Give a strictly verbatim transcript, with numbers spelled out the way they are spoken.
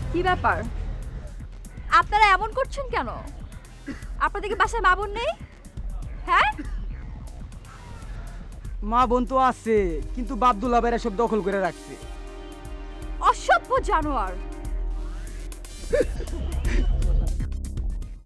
কি ব্যাপার, আপনারা এমন করছেন কেন? আপনাদের কি বাসায় মা বোন নেই? হ্যাঁ, মা বোন তো আছে, কিন্তু বাবদুল্লাহ ভাইরা সব দখল করে রাখছে। অসভ্য জানোয়ার।